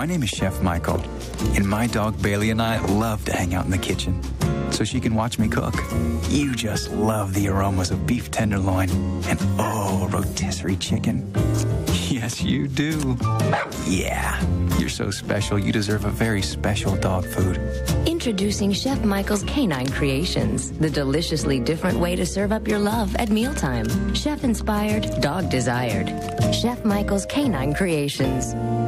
My name is Chef Michael, and my dog Bailey and I love to hang out in the kitchen so she can watch me cook. You just love the aromas of beef tenderloin and, rotisserie chicken. Yes, you do. Yeah, you're so special. You deserve a very special dog food. Introducing Chef Michael's Canine Creations, the deliciously different way to serve up your love at mealtime. Chef-inspired, dog-desired. Chef Michael's Canine Creations.